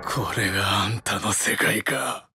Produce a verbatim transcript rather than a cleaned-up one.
これがあんたの世界か。